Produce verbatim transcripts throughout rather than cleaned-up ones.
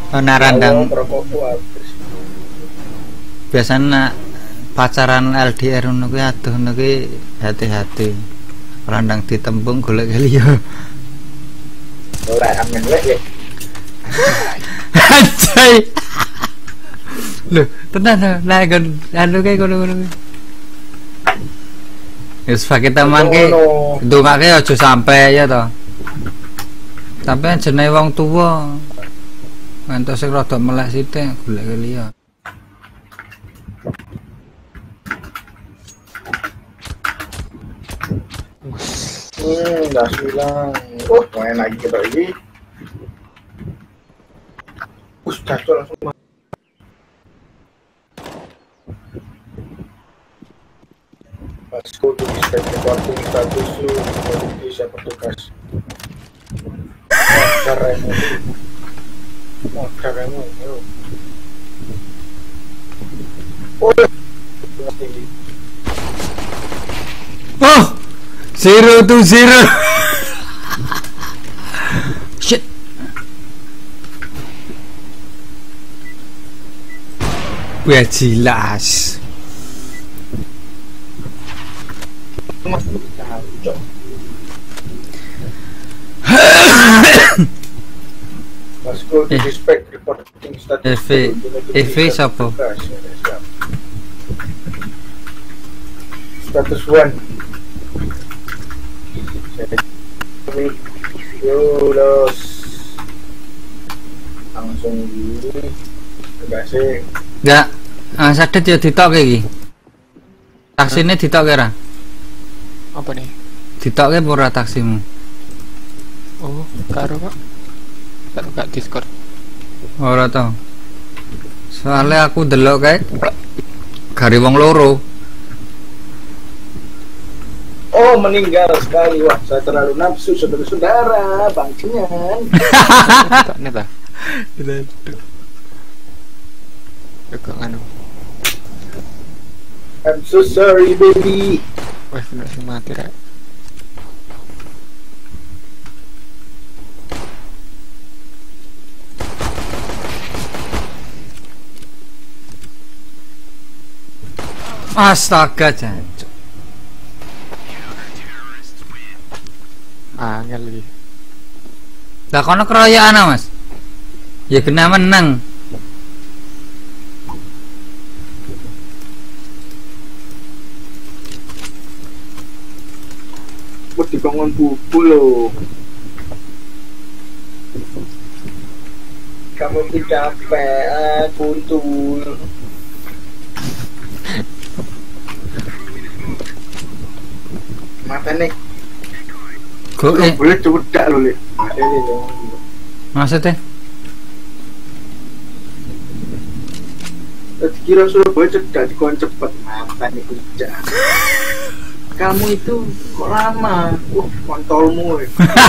Ana randang. Biasanya pacaran L D R ngono kuwi aduh ngono kuwi hati-hati. Randang ditembung golek liya. Ora amen lek ya. Anjay. Lho, tenan lah kon anu kae ngono-ngono. Wis pakai teman ki ndongake aja sampe ya to. Sampai jenenge wong tuwa. Ngantos sing rada melek sithik golek liya. Hmm, dah hilang. Oh, main lagi kita ini. Us, jatuh langsung. Let's go to respect reporting status lu di siapa tugas. Caranya, mau caranya, yuk. Oh, oh, zero to zero. Shit. Wah jelas. Let's go to respect reporting status. F F siapa? Status one. Yo los langsung gini. Kasih. Enggak, ah sadet ya ditokke iki. Taksine ditokke ra? Apa nih? Ditokke apa ora taksimu? Oh, karo Pak. Karo gak Discord. Ora to. Soalnya aku delok kae gare wong loro. Oh, meninggal sekali. Wah, saya terlalu nafsu saudara-saudara, bangkingan. Tak nih ta. Dekat nganu. I'm so sorry, baby. Wah, bener sing mati rek. Astaga, jancuk. Angel lagi. Lah kono keroyokan Mas. Ya kena menang. Buat dibangun buku loh. Kamu tidak capek, kuntul. Mata nih. Kok eh Boleh cedak loh, Le. Ada nih. maksudnya? Tadi kira Surabaya cedak dikon cepet, mata nih kerja. Kamu itu kok lama? Uh, kontolmu.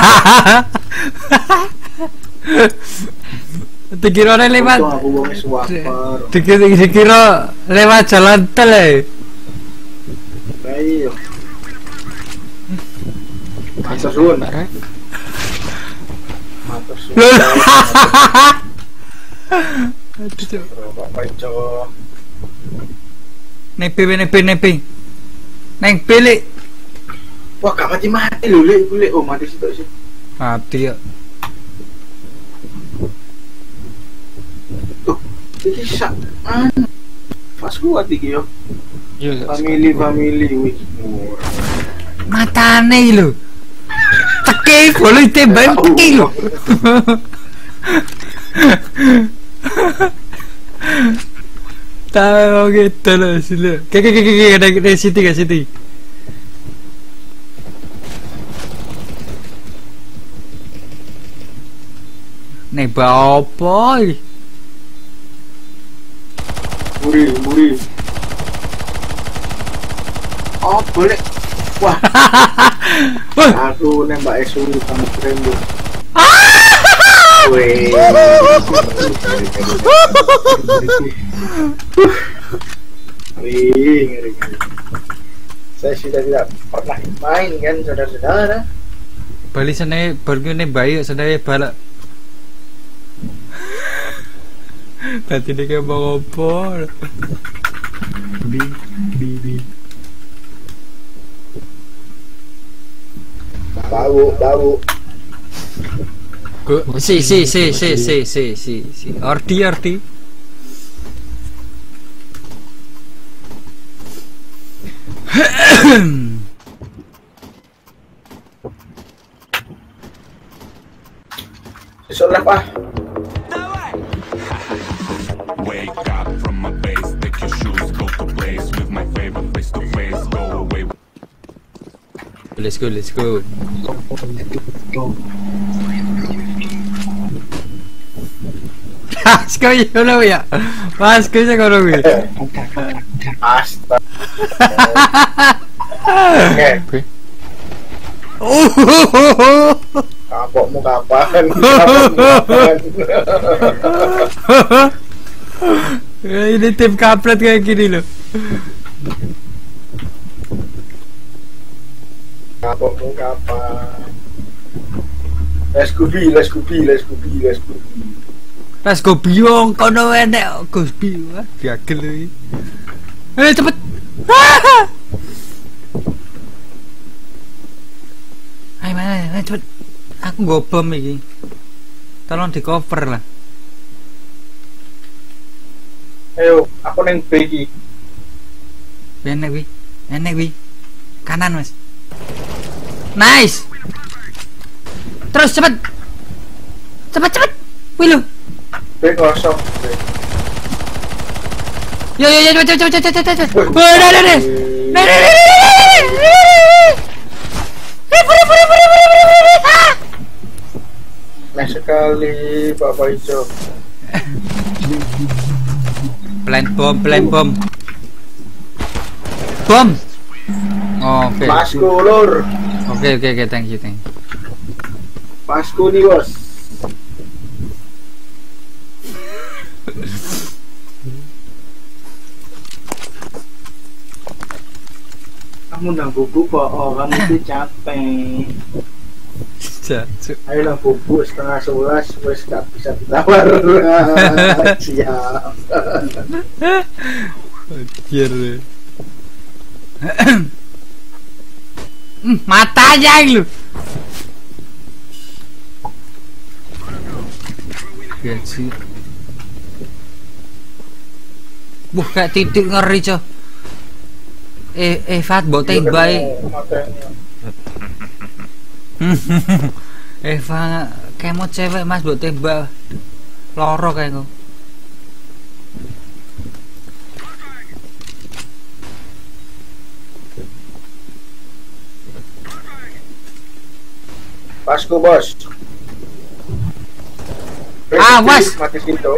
Dikira lewat. Untung aku wong suwaper. Dikira dikira lewat jalan tol ya. Ayo. Matur suwun. Rek. Matur suwun. Aduh, Cok. Bapak Cok. Nepi nepi nepi. Neng pilih. Wah, gak mati-mati lho, Le. Iku, Le. Oh, mati situ sih. Mati ya. Tuh, iki sak anu. Pas kuat iki yo. Yo, Family family wih. Matane lho. Teke boleh tembak teke lho. Tahu gitu loh sih. Kayak kayak kayak ada ada Siti gak Siti? Nih apa? Muri, muri. Oh, boleh. Wah. Aku nembak Esu sama Trembo. Wih. Wih, ngeri, ngeri. Saya sudah tidak pernah main kan, saudara-saudara. Bali sana baru ni bayi sana balak. Tadi dia kayak mau ngobrol. Bi bi bi. Bau bau. Si si si si si si si si. Ordi ordi. Besok lah pak. Wake up from my base, take your shoes, go to place with my favorite face to face, go away. Let's go, let's go. Mas kau yang mana ya? Mas kau yang mana ya? Astaga. Oke. Oh. Kapokmu kapan? Kapan? Ini tim kampret kayak gini loh. Kapokmu kapan? Let's go bi, let's go bi, let's go bi, let's go bi. Let's go biong, kono enek Gus bi. Wah, diagel iki. Eh cepet. Ayo mana, cepet. Aku nggo bom iki. Tolong di cover lah. Ayo, aku neng B iki. Enek wi. Enek wi. Kanan, Mas. Nice. Terus cepet. Cepet cepet. Wih lu. B kosong. Yo yo yo cepet cepet cepet cepet cepet. Wah, dah dah dah. Dah dah dah. Eh, puri puri puri puri puri. Ah. Nah sekali Bapak Ijo. Plan bom, plan bom. Bom. Oh, oke. Masku lur. Oke oke oke, thank you thank you. Masku nih bos. Kamu nang bubu kok, oh kamu tuh capek. Jancuk. Ayo nang bubu setengah sebelas, wes gak bisa ditawar. Siap. Anjir. Hmm, matanya lu. Gaji. Buh, kayak titik ngeri, coy. Eh, eh, Fat, mbok tembak. Eva, kayak mau cewek Mas, mbok tembak. Loro kayak kok. Pasku bos. Ah, was. Mati situ.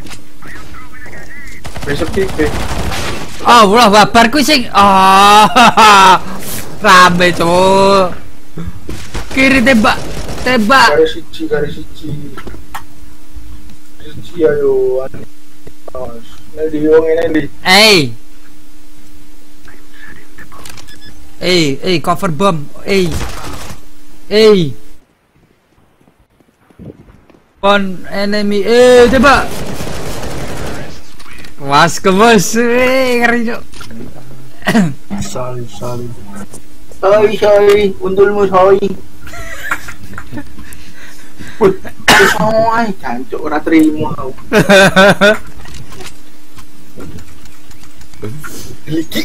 Besok tipe. Oh, wah, babar ku sing. Oh. Rame, Cuk. Kiri tembak. Tembak. Garis siji, garis siji. Siji ayo. Nanti wong ini di. Eh. Eh, eh, cover bomb. Eh. Eh. On enemy. Eh, tembak. Was ke bos. Eh, ngeri, Cuk. Sorry, sorry. Sorry, sorry. Untulmu sorry. Wih, soai, jancuk ora trimo aku. Liki.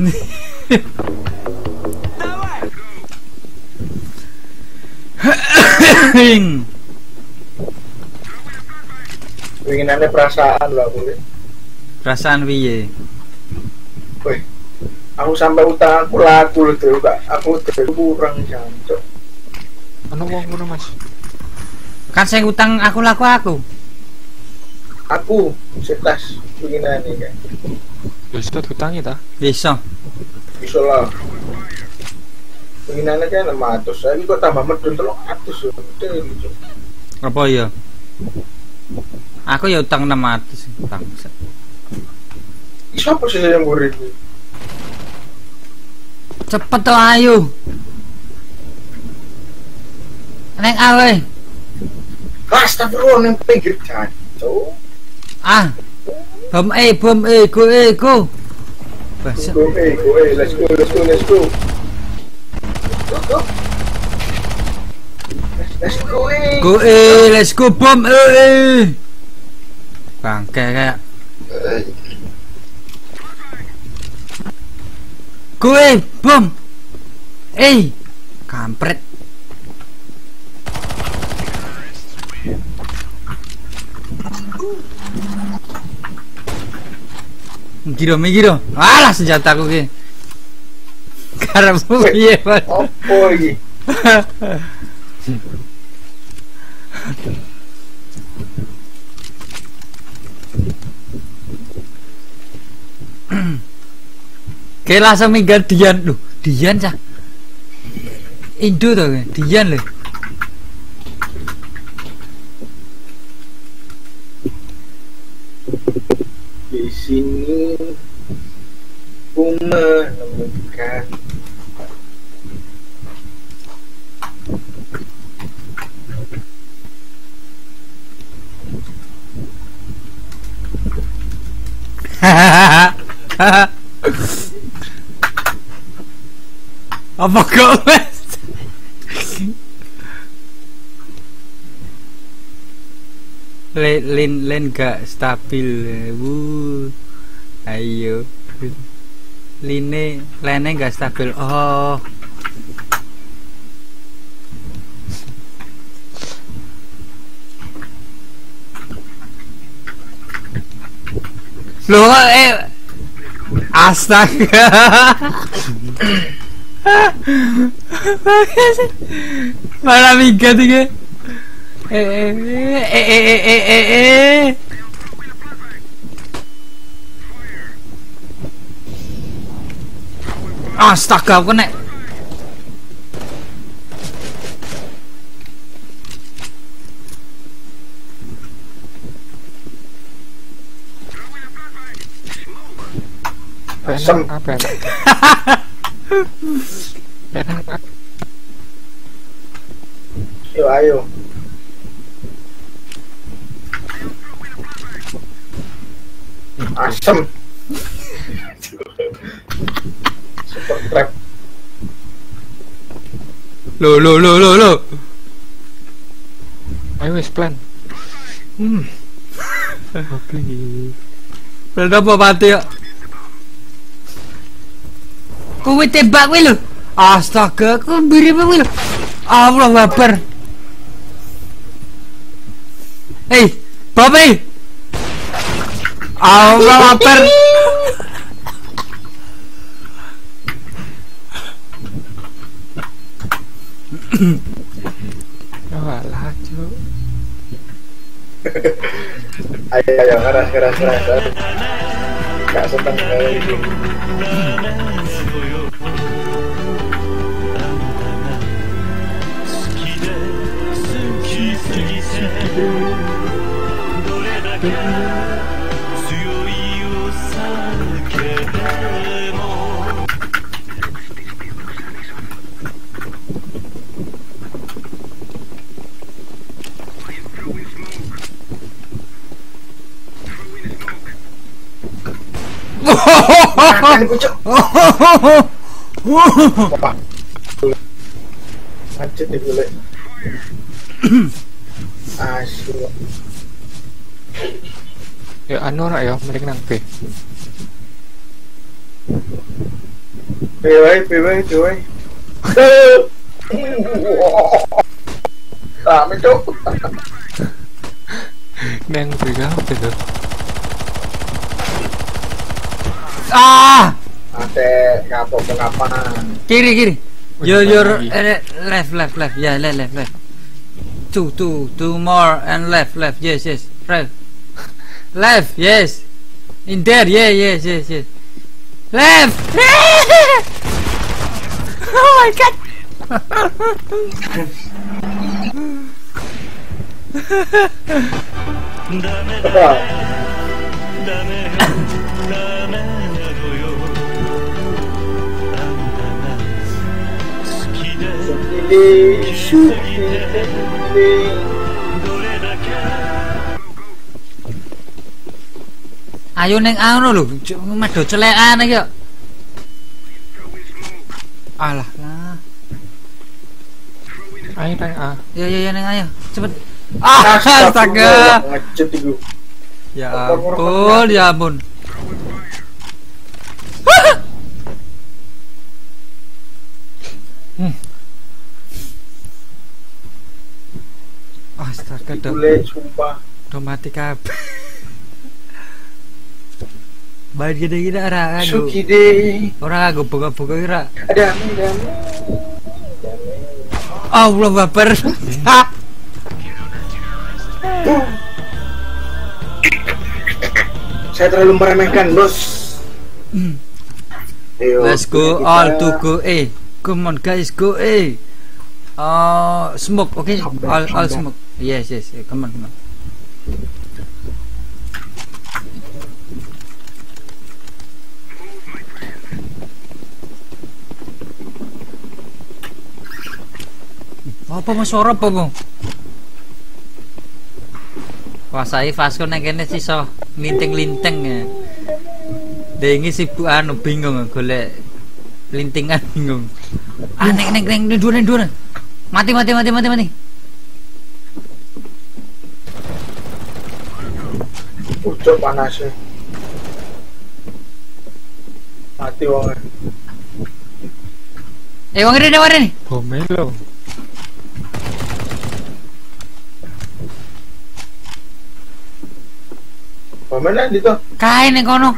Pengenane perasaan lho aku. Perasaan piye? Wih, aku sampai utang aku laku lho, Tru. Aku kurang jancuk. Ano wong ngono, Mas? Kan saya utang aku laku aku. Aku setas pengenane kan. Bisa diutangi ta? Bisa. Bisa lah. Pengenane kan enam ratus. Saiki kok tambah medun telung atus yo. Apa ya? Aku ya utang enam ratus bangsa. Siapa sih yang murid? Cepet toh ayo. Neng awe. Astagfirullah nang pinggir jancuk. Ah, Bom A, bom A, go A, go. Bahasa. Go A, go A, let's go, let's go, let's go. Go, go. Let's go A. Go A, let's go bom A. Bangke kayak. Go A, bom. A. Kampret. Giro, me giro. Alah senjataku ki. Karepmu piye, Mas? Opo iki? Kayak langsung minggat Dian. Loh, Dian cah. Indo tuh, Dian loh. Di sini aku menemukan apa kok Mas? Lin lin gak stabil. Wuh. Ayo. Line lene gak stabil. Oh. Loh eh astaga. Malah minggat iki. Eh eh eh eh eh eh eh. Astaga, aku nek. Asam apa? Enak. Ayo, ayo. Asem. Super trap. Lo lo lo lo lo. Ayo wis plan. Hmm. Oke. Berada apa mati ya? Kowe tembak kowe lho. Astaga, kowe mbiri kowe lho. Allah Akbar. Hei, Bapak. Allah Akbar. Oh alah, Cuk. Ayo, ayo, keras, keras, keras. Gak seneng kali ini. Makan kucuk. Bapak. Macet nih boleh. Asyik. Ya anu ora ya, mending nang B. B wae, B wae, B wae. Ah, mencuk. Nang B ka betul. Ah, Ate kapok kenapa? kiri kiri. Wih, Your your lagi. eh, left left left. Yeah, left left left. Two two two more and left left. Yes yes. Right. Left, yes. In there, yeah, yes, yes, yes. Left. Oh my god. Ini syukur. Ayo neng anu lho, medo celekan iki kok. Alah lah. Ayo nang A. Ya ya ya neng ayo, cepet. Ah, astaga. Ngejet itu. Ya ampun, ya ampun. Hmm. Astaga, do, Boleh, sumpah. do mati kabeh. Baik gede-gede ora aku. Suki deh. Ora aku buka-buka ora. Ada ami, ada ami. Allah Akbar. Saya terlalu meremehkan, bos. Hmm. Ayo, Let's go kita- all to go A. Come on guys, go A. Uh, smoke, okay? Come back, All come all back. smoke. Yes, yes. yeah, Come on, come on. Apa mas suara apa bang? Wah saya Vasco neng kene siso linting-linting ya. Dengi sibuk anu bingung golek lintingan bingung. Ah neng neng neng neng dua neng dua. Mati mati mati mati mati. Ucap panasnya. Mati wongnya. Eh wong rene wong rene. Bomelo. Mana itu? Kae neng kono.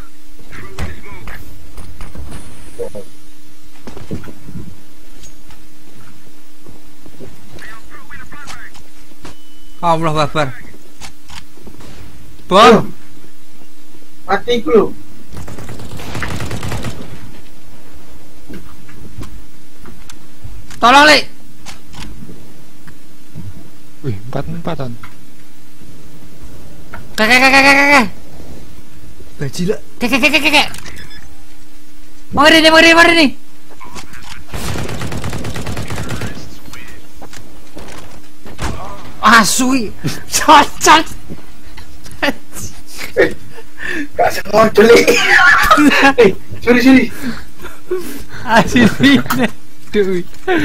Allah Akbar. Bom. Mati ku lu. Tolong, Lek. Wih, empat-empatan. Kakek kakek kakek kakek. Bajila. Kakek kakek kakek. Mau ini mau ini mau ini. Asui. Cocok. Eh, gak sengaja li. Eh, sorry sorry. Asli. Duh.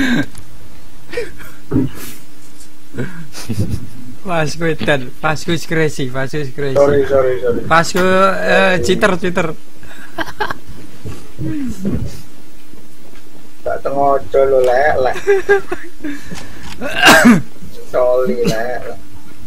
Vasco dan Vasco is crazy, Vasco is crazy. Sorry sorry sorry. Vasco eh, cheater cheater. Gak sengaja lu lek lek. Sorry lek. lek.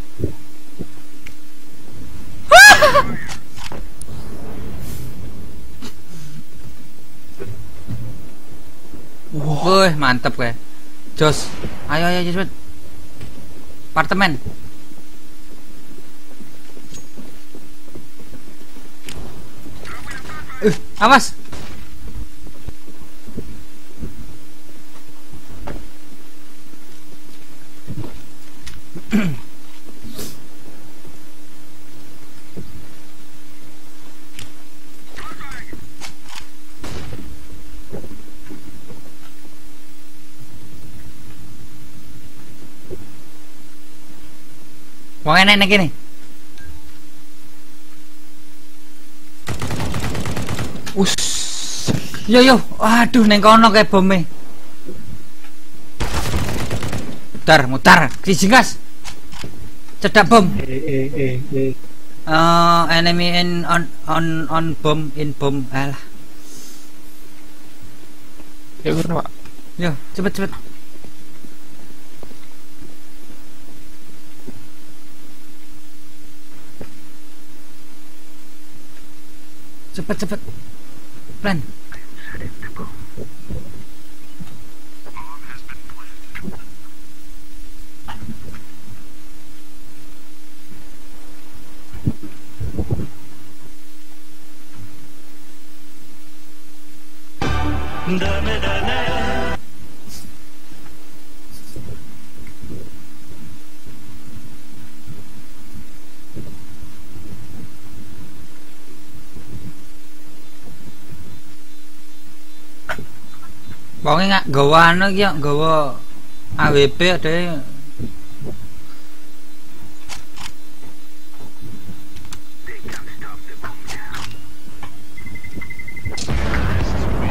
Wah, mantep kayak. Jos. Ayo ayo cepet. Apartemen. Eh, awas. Wong enek nek kene. Us. Yo yo, aduh neng kono kayak bome. Mutar, mutar, kisingkas. Cedak bom. Eh eh eh eh. Uh, enemy in on on on bomb in bomb. Alah. Ya kurang, Pak. Yo, cepet cepet. Cepet cepet. Plan. Wonge nggak gawa anu iki yo, gawa A W P ade.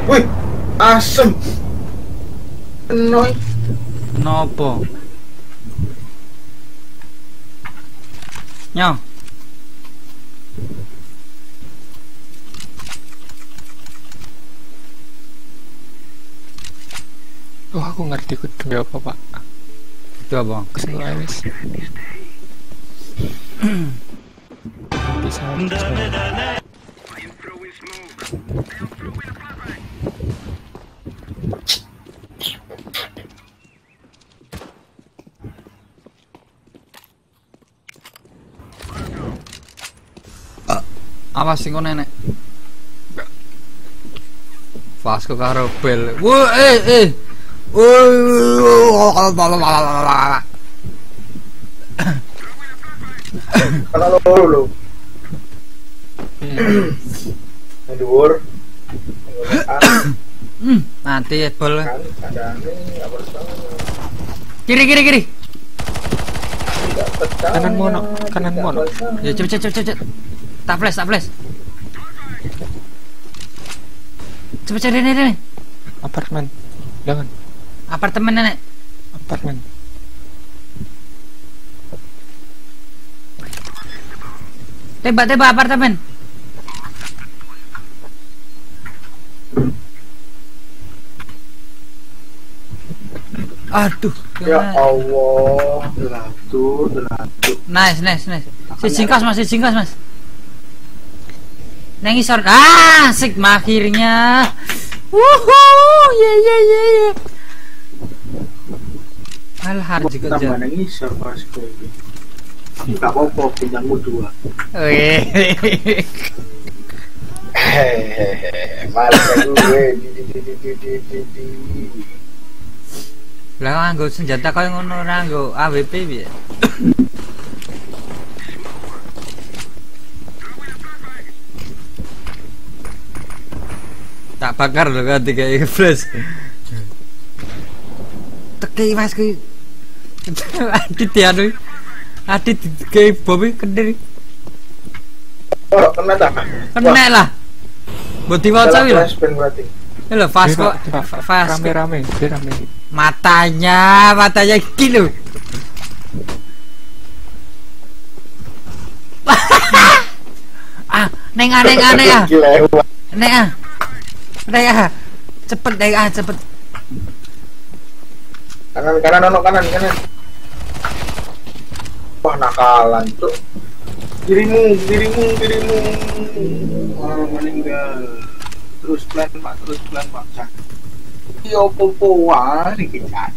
Wih, asem. Noi. Nopo? Nyo. Oh, aku ngerti kudu ya apa, Pak. Coba. Kesel ae wis. Bisa. bisa. Apa sih kok nenek? Vasco karo bel. Wah, eh eh. Wah. Karena lo lo. Mundur. Hmm, mati ya bol. Kan ada nih apa Kiri kiri kiri. Kanan mono, kanan mono. Ya cepet cepet cepet cepet. Tak flash, tak flash. Cepet cari nenek. Apartemen. Jangan. Apartemen nenek. Apartemen. Tembak tembak apartemen. Aduh. Ya Allah, delatu, delatu. Nice, nice, nice. Si singkas mas, si singkas mas. Neng isor. Ah, Sigma akhirnya. Wuhuu, ye ye ye ye. Alah harus juga. Tambah neng isor pas gue. Enggak apa-apa, pinjammu dua. Weh. Hehehe, malah gue di di di di di di di. Lah nganggo senjata koyo ngono ora nganggo A W P piye? Tak bakar lho kan kayak flash. Teki mas kuwi. Adit ya anu. Adit kayak bobi kendiri. Oh, kena tak? Kena lah. Mbok diwaca wi lho. Berarti. Lho Vasco, Vasco Rame-rame, rame. matanya, matanya kilo. Ah, neng ah, neng ah, neng ah. Neng ah. Neng ah. Cepet neng ah, cepet. Kanan kanan ono kanan kanan. Wah, nakalan tuh. Kirimu, kirimu, kirimu. Orang meninggal. Terus plan Pak, terus plan Pak. Yo popoan iki kan.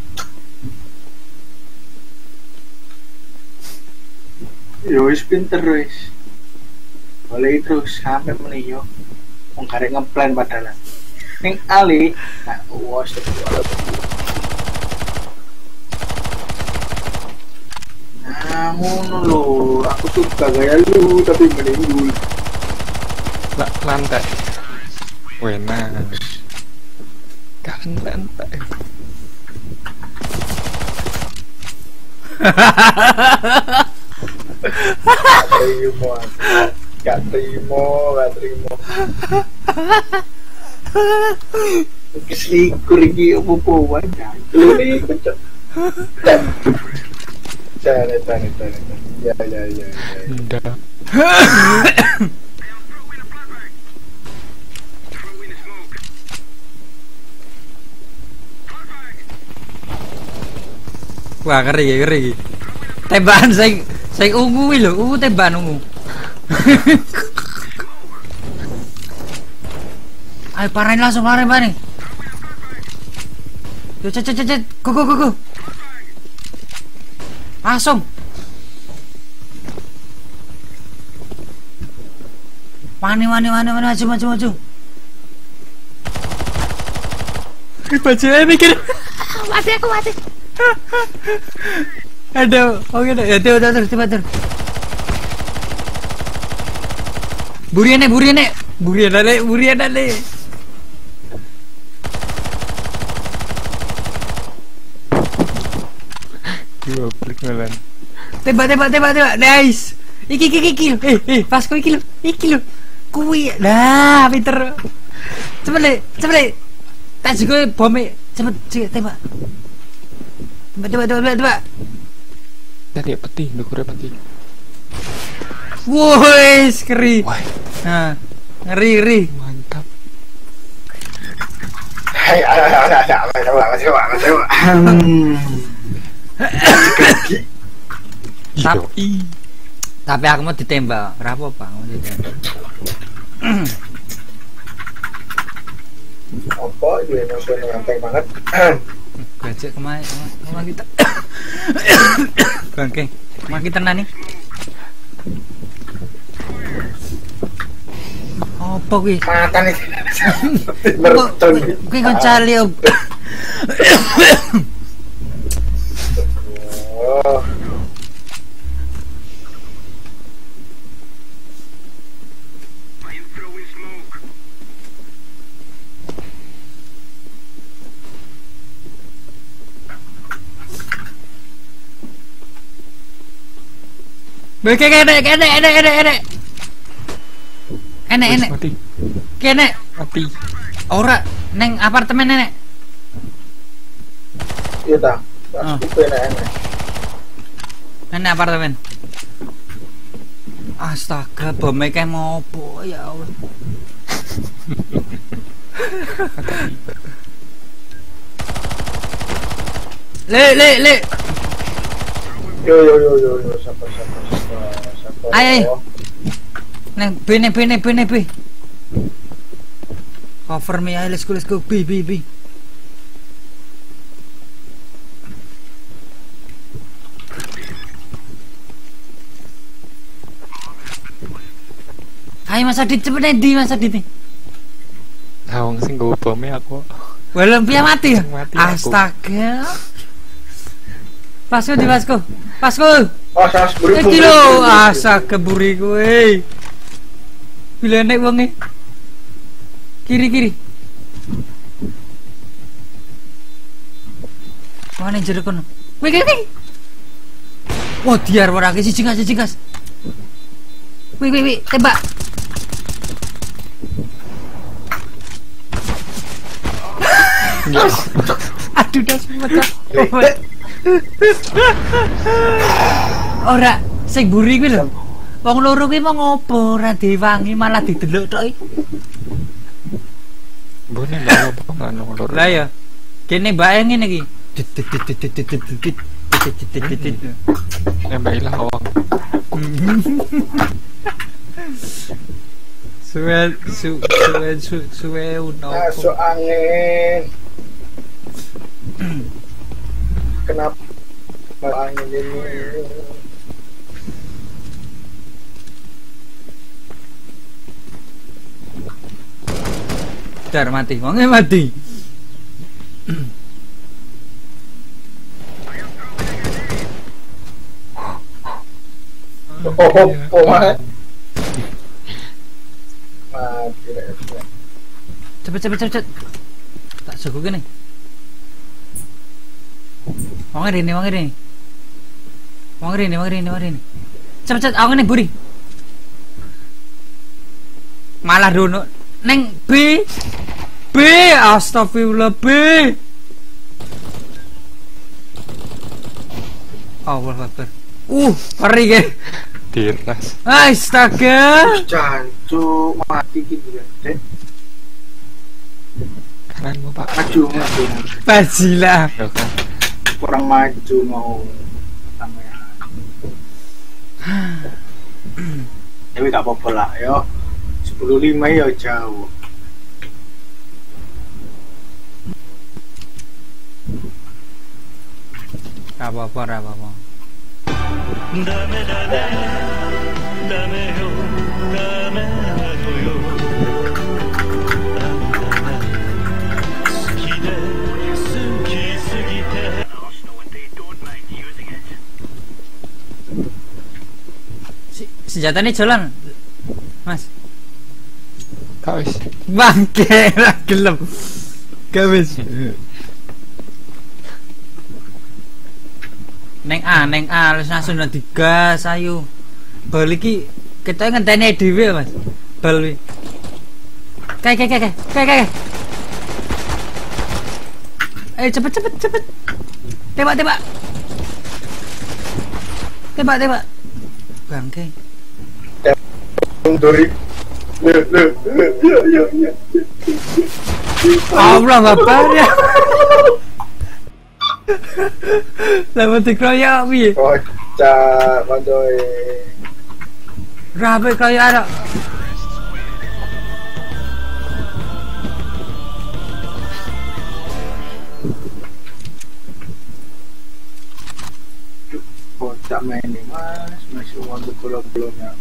Yo wis pinter wis. Boleh terus sampai meneh yo. Wong karek ngeplan padahal. Ning Ali, nah wos namun lo, aku suka gaya lu tapi meninggal. Lah, lantai. Wena. Kan lantai. Terima, gak terima, gak terima. Keselikur lagi apa-apa wajah. Ini kecil. Cari, cari, cari. Ya, ya, ya, ya. Indah. Wah, keri ya, keri. Tembakan saya saya ungu lho, ungu tembakan ungu. Ayo parahin langsung, parahin parahin. Yo cet cet cet, go go go go. Langsung. Wani wani wani wani maju maju maju. Bajanya mikir. Mati aku mati. Aduh, oke deh, ya tuh, tuh, tuh, tuh, burian nih, burian nih, burian nih, burian nih. Dua klik melan. Tembak, tembak, tembak, tembak, nice. Iki, iki, iki, eh, eh, pas kau iki lo, iki lo, kui, dah, pinter. cepet le, cepet le. Tak juga bom cepet cepet tembak. Tembak tembak tembak tembak. Tadi peti, ndukur peti. Woi, keri. Wah, Nah, ngeri ngeri. mantap. Hai, ada ada ada ada coba coba coba. Tap- Yoi. Tapi aku mau ditembak. Kenapa Pak? Mau ditembak. Apa itu yang musuhnya nyantai banget? Gajek kemana? Kemana kita? Bangke. Kemana kita nani? Apa kuwi? Mata nih. Kok Bertun. kuwi kon cali om. Oh. Beke kene kene kene kene kene. Enek Wis, enek. mati. Kene. Mati. Ora neng apartemen nenek. Iya ta. Ah. Pas itu enak-enak. Nenek apartemen. Astaga, bomnya kayak mau apa ya Allah. Le le le. Yo yo yo yo yo siapa siapa siapa siapa. Ayo, ayo. Neng B neng B neng B neng B. Cover me, ayo let's go let's go B B B. Ayo Mas Adit cepet nih di Mas Adit nih. Nah, wong sing nggawa bome aku. Belum dia mati ya? Mati aku. Astaga. Pasku di pasku. Pasku. Oh, saus buri. Eh kilo astaga buri kowe. Bila nek wonge. Kiri kiri. Mana jero kono? Wih wih wih. Wah, diar ora ke siji gas siji gas. Wih wih wih, tembak. Aduh, das pecah. Ora, sing buri kuwi lho. Wong loro kuwi mau ngopo ora diwangi malah didelok tok iki. Bone lho apa ngono loro. Lah ya. Kene mbake ngene iki. Nembak ilang wong. Suwe su suwe su suwe uno. Masuk angin. Kenapa angin ini? Dar mati, wonge mati. Oh, oh, mati. Mati. Cepet cepet cepet. Tak jago kene. Wong rene, wong rene. Wong rene, wong rene, wong rene. Cepet cepet aku ngene buri. Malah dono neng B. B, astagfirullah B. Allah Akbar. Uh, ngeri ke. Diras. Astaga. Jancuk mati gitu ya. Dek, Kananmu Pak. maju maju. Bajila. Ya kan. Kurang maju mau sampean. Tapi gak apa-apa lah yo. sepuluh lima ya jauh. Gak apa-apa, gak apa-apa. Si, senjata ini jalan, Mas. Kak wis. Bangke, ra gelem. Gak wis. Neng A, neng A, wis langsung nanti gas, ayo. Bal iki kita ngenteni dhewe, Mas. Bal wi. Kayak kayak kayak kayak kayak. Eh cepet cepet cepet. Tembak tembak. Tembak tembak. Bangke. Dari le le le ya ya ya. Allah bapak ya. Lama dikeroyok piye? Kocak mandoe. Rabe keroyok ada. Kocak main nih mas, masih uang belum-belumnya.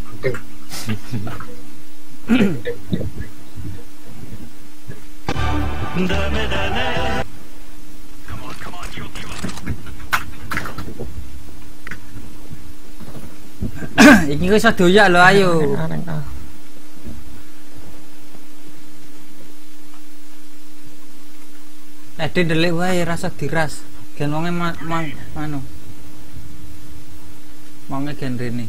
Iki wis doyak lho ayo. Neng A. Eh ndelik wae rasa diras. Gen wonge ma ma anu. Wonge gen rene.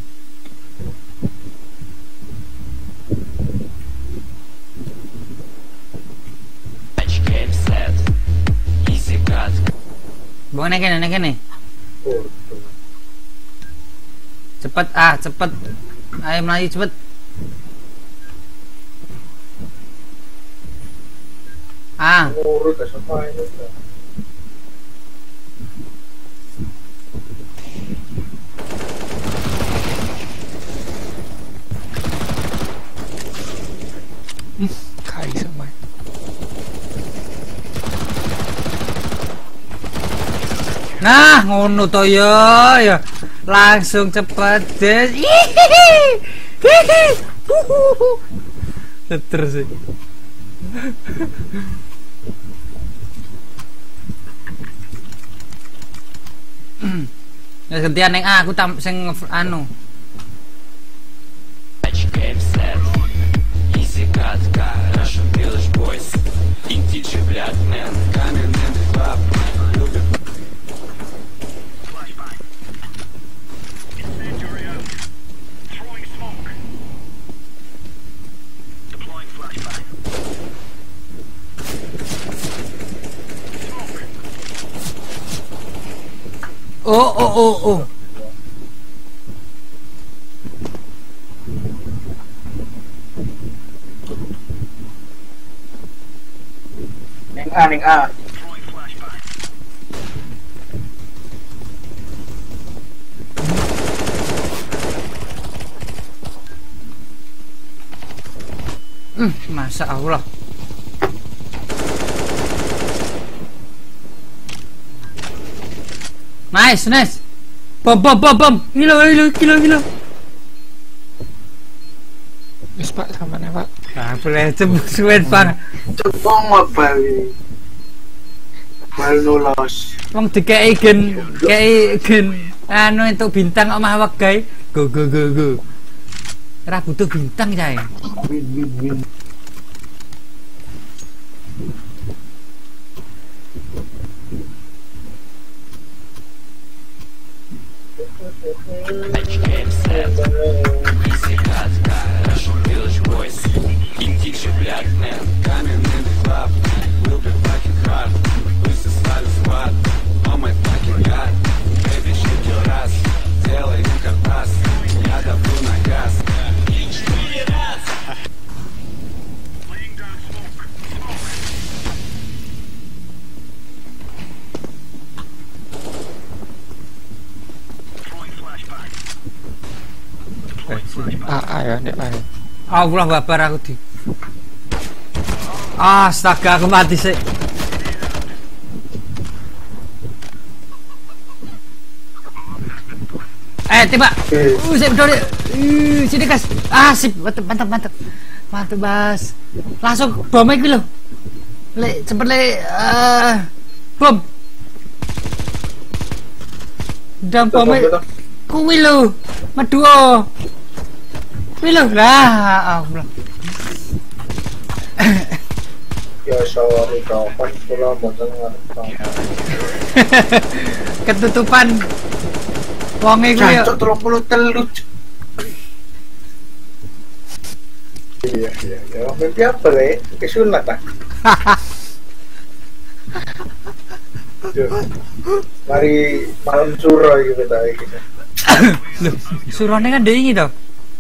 Bang nek kene nek kene. Cepet ah, cepet. Ayo melayu cepet. Ah, Urut ya sama ini. Kai sama. nah ngono to ya, ya. Langsung cepet des. Terus sih. Ya gantian neng A, aku tam sing anu. Oh oh oh oh. Neng A, neng A. Hmm, Masya Allah. Nice, nice. Bom, bom, bom, bom. Kilo, kilo, kilo, kilo. Wis Pak sama nih Pak. Ah, boleh cebuk suwen bang. Cepong bal ini. Bal nulos. Wong dikei gen, kei gen. Anu untuk bintang omah wegai. Go, go, go, go. Ora butuh bintang cai. Win win win. A A ya nek A. Allah babar aku di. Astaga aku mati sih. Eh tembak. Uh sip dole. Uh sini gas. Ah sip mantap mantap mantap. Mantap Bas. Langsung bom iki lho. Lek cepet lek eh bom. Dan bom kuwi lho. Meduo. Kuwi lho. Lah Allah. Ya sorry kapan kula mboten ngerti. Ketutupan wonge kuwi. Jancuk tiga puluh tiga. Iya iya iya. Mimpi apa le? Kesunat ah. Mari malam suro gitu tadi. Loh, surone kan dingin toh.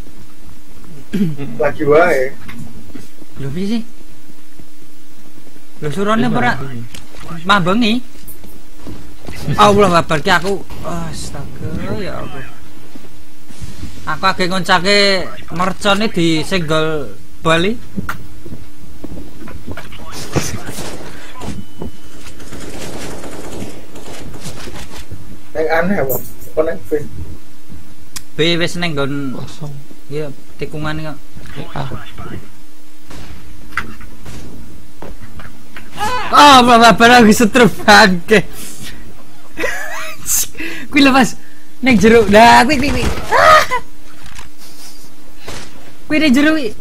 Lagi wae. Lho piye sih? Lho surone ora mambengi. Allah Akbar ki aku astaga ya Allah. Aku agak ngoncake mercone di senggol Bali. Yang aneh apa? Apa neng B? B wis neng nggon Kosong. iya tikungan kok. Ah, Oh, bapak lagi setruk bangke. Kuwi lepas neng jeruk. Lah, kuwi kuwi kuwi. Kuwi neng jeruk. kuwi.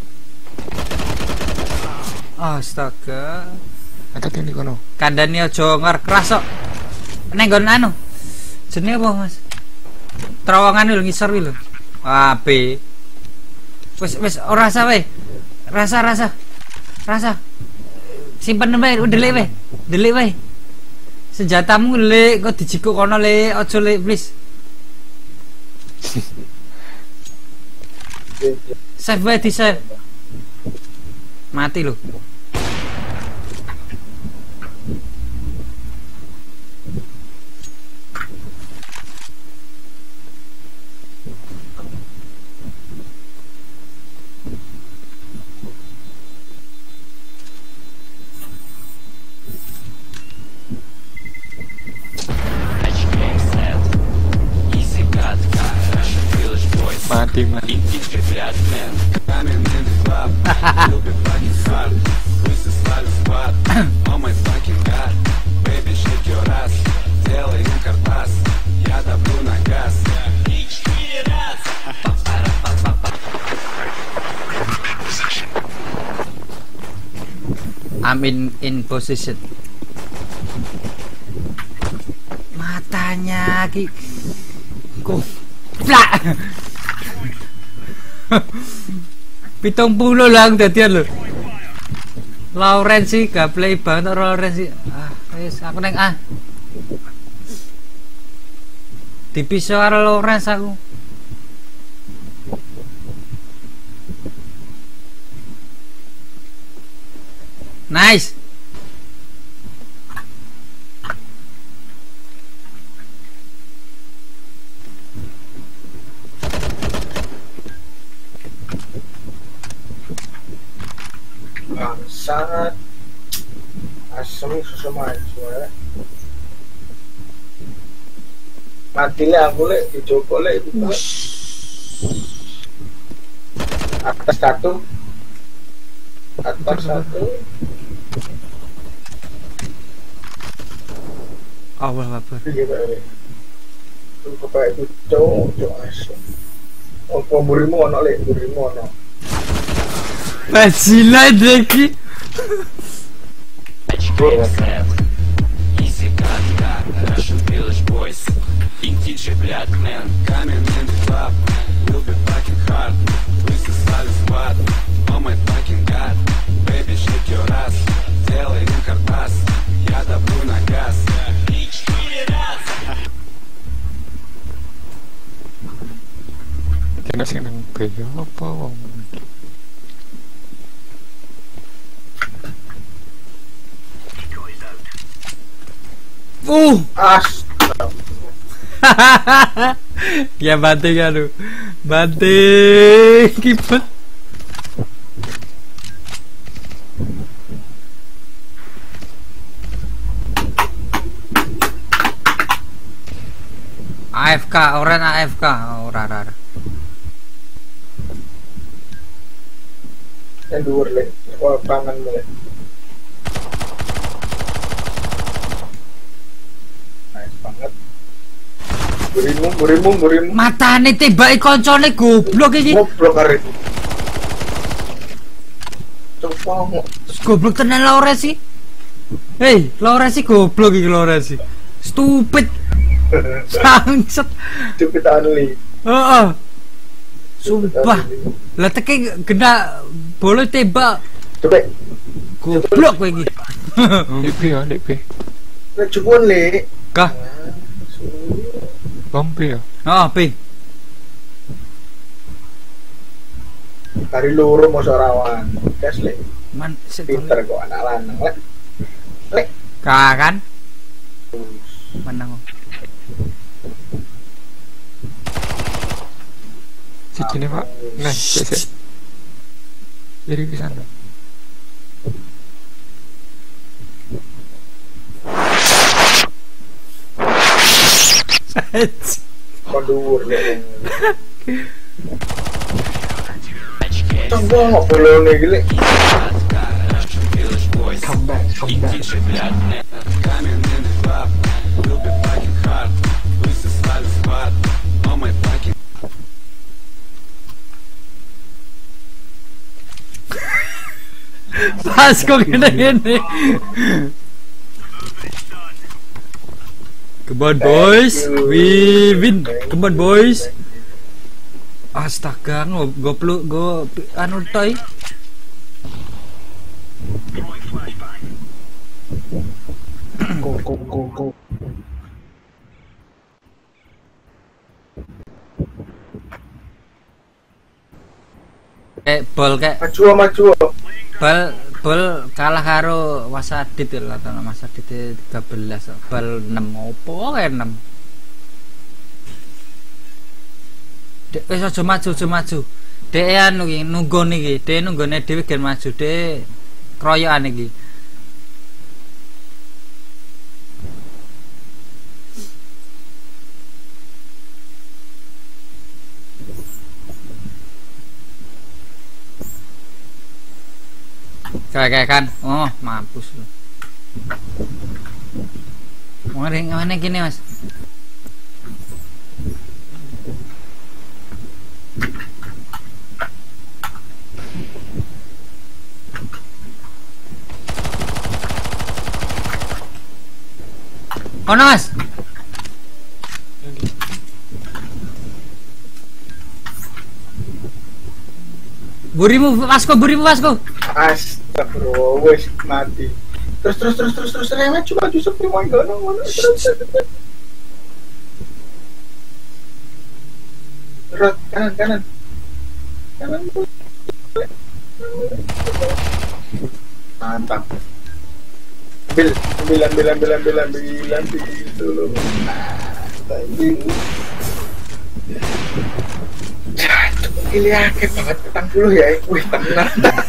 Astaga. ada yang di kono. Kandhane aja ngeras kok. Neng nggon anu. Jenenge apa, Mas? Terowongan lho ngisor kuwi lho. Ah, B. Wis wis ora rasa wae. Rasa rasa. Rasa. Simpen wae, ndelik wae. Ndelik wae. Senjatamu le kok dijikuk kono le, aja le please. Save wae di save. Mati lho. Mati mati. I'm in in position. Matanya ki kok plak. Pitung puluh lang dadian lho. Lawrence gak play banget Lawrence. Ah, wis aku neng A. Dipisah karo Lawrence aku. Nice. Sangat asem susu maju ya. Mati le aku le dicoba le itu. Atas satu, atas satu. Allah Akbar. Iya tak. Aku pakai itu cowok cowok asem. Oh pemburimu ono le, pemburimu ono. Bajila deki. Easy катка, Russian Village Boys, Pink ди джей Black Man, coming in the club, we'll be fucking hard, twist the style squad, oh my fucking god, baby shake your ass, делай им карпас, я давлю на газ. Kena sing nang B apa wong. Uh. As. Ya banting aduh. Banting kipet. A F K, orang A F K, ora ora. Yang dhuwur le, wah tangan le. Nice banget. Burimu, burimu, burimu. Matane tembaki koncone goblok iki. Goblok arek. Coba Goblok tenan Laura sih. Hei, Laura sih goblok iki Laura sih. Stupid. Sangset. Stupid only. Heeh. Sumpah. Lah teke kena bola tembak. Coba. Goblok kowe iki. Lek B ya, lek B. Nek jupun le. Kah? Bom B ya. Oh, P. Kari loro mosok rawan. Gas le. Man, Pinter kok anak lanang lek. Lek. Kah kan? Menang. Sini Pak. Nah, sik. Jadi ke sana. Kondur le. Tunggu ngok bolone iki le. Come back, come back. Pas kok gini-gini. Come on boys, we win. Come on boys. Astaga, go goblok go anu toy. Go go go go. Eh, bol kayak Maju maju. bal bal kalah karo Wasadit lah, atau Wasadit tiga belas bal enam opo kayak enam. Dek wis aja maju aja maju. Dek anu iki nunggu niki, dek nunggone dhewe gen maju, dek kroyokan iki. Kayak kan, oh mampus lu. Mau ngering mana gini mas? Oh no mas. Burimu Vasco, burimu Vasco. Astagfirullah, wes mati. Terus terus terus terus terus remet cuma Yusuf di mana mana mana. Terus kanan kanan kanan. Mantap. Ambil ambil ambil ambil ambil ambil ambil dulu. Timing. Ini akeh banget petang dulu ya, wih tenang.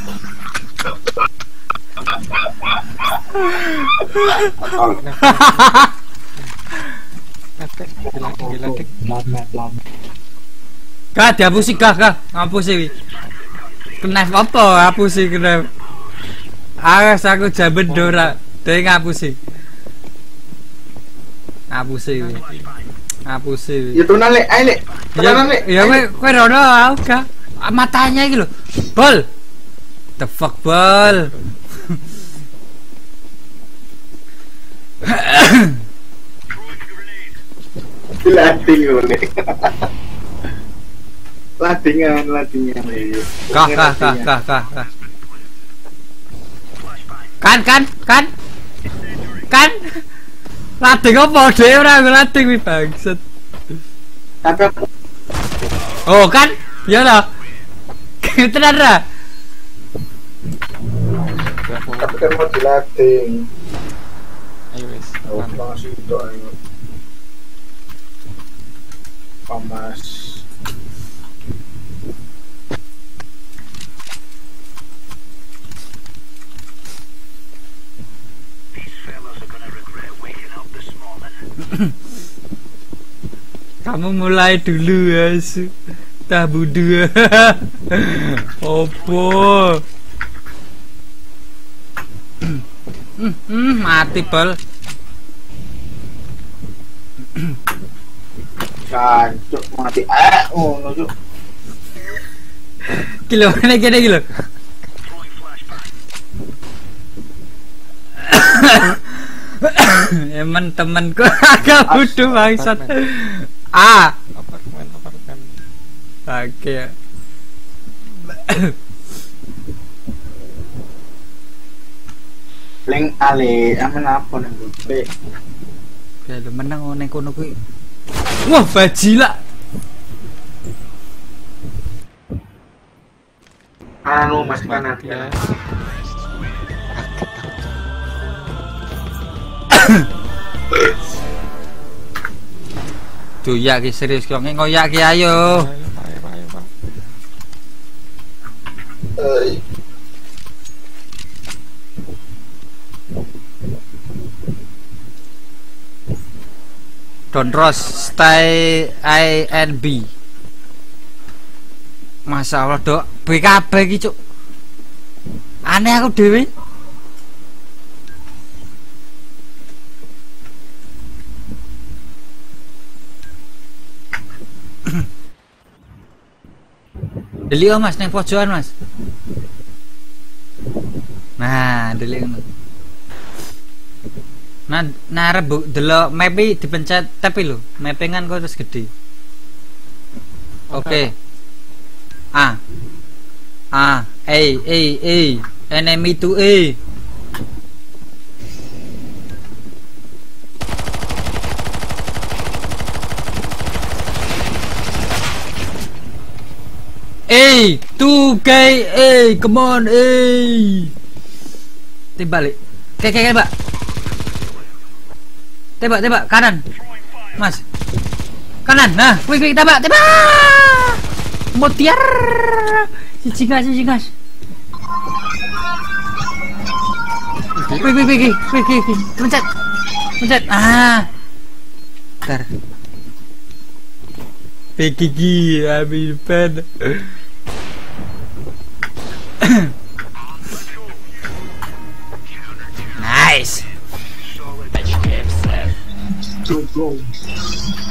Kak dihapusi kak kak ngapusi. Knife apa hapusi knife? Awas aku jaben dora, dhewe ngapusi. Ngapusi. Ngapusi. Ya tunan lek, ae lek. Ya, Tenanan lek. ya kowe kowe rono uga. Matanya iki lho. Bol. The fuck bol. Latih lek. Latingan, latingan. Kah kah kah kah kah kah. Kan kan kan. Kan. Lading apa dhewe ora lading wi bangsat. Tapi aku Oh kan? Ya lah. Tenan ra. tapi kan mau dilatih. Ayo wes. Oh, masih itu ayo. Pamas. Kamu mulai dulu ya, tabu dua. Opo? Hmm, mati bal. Cancuk mati. Eh, oh, no, cuk. Kilo mana kene kilo? Emang temanku agak bodoh bangsat. Ah, Apartemen, apartemen. oke. Leng ale, aman apa nang gue? Ya lu menang nang kono kuwi. Wah, bajila. Anu mas kanan Ya. ya. Tuh ya ki serius kok ngoyak ki ayo. Ayo, ayo, ayo, Pak. Eh, Don't rush, stay A and B. Masya Allah dok, B K B iki cuk. Aneh aku dewe. Delik oh, mas, neng pojokan mas. Nah, delik ngono. Nah, nah rebu delok map iki dipencet tapi lho, mappingan kok terus gede. Oke. A. A, A, A, A. Enemy to A. A, two K, A, come on, A. Tembak balik. Kayak kayak tembak. Tembak, tembak kanan. Mas. Kanan. Nah, wih, wih, tembak, tembak. Motiar. Cici gas, cici gas. Wih, wih, wih, wih, wih, wih, wih. Pencet. Pencet. Ah. Bentar. P K G, ambil pen. Nice. go go.